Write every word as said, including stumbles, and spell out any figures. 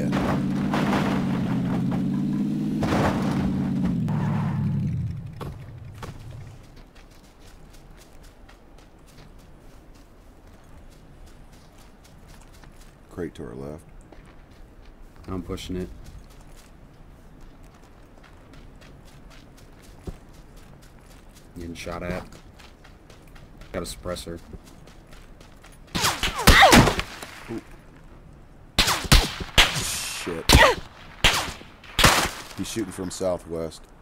dead. Crate to our left. I'm pushing it. Getting shot at. Got a suppressor. Ooh. Shit. He's shooting from southwest.